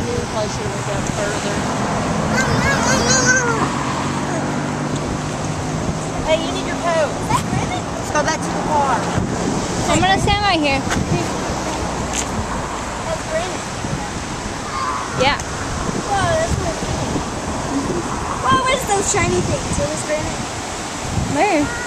Probably should have went down further. Hey, you need your coat. Is that Granite? Let's go back to the car. I'm gonna stand right here. That's Granite. Yeah. Whoa, that's what it is. Whoa, where's those shiny things? It was Granite. Where?